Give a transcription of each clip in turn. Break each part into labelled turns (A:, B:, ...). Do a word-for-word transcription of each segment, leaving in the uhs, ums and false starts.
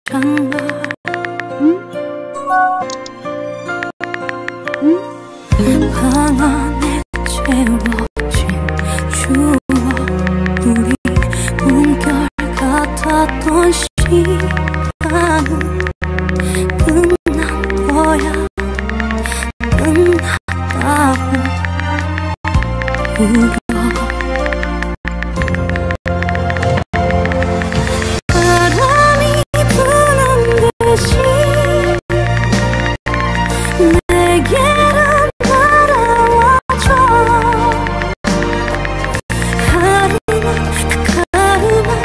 A: 잔말 방 안에 채워진 추억 우리 꿈결 같았던 시간은 끝난 거야 끝났다고 울어 바람이 부는 듯이 내게로 날아와줘 하루만 그 하루만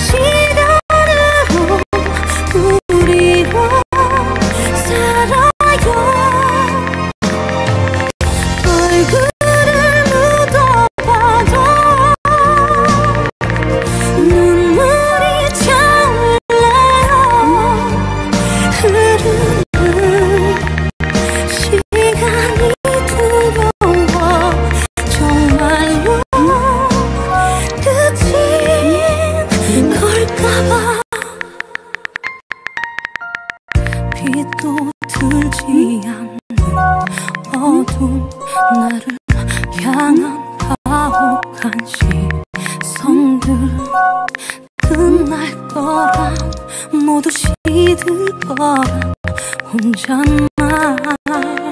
A: 시간으로 우리로 살아요 얼굴을 묻어봐도 눈물이 차올라요 흐르는 시간이 두려워 정말로 끝인 걸까봐 빛도 들지 않는 어두운 나를 향한 가혹한 시선들 끝날 거란 모두 시들 거란 혼잣말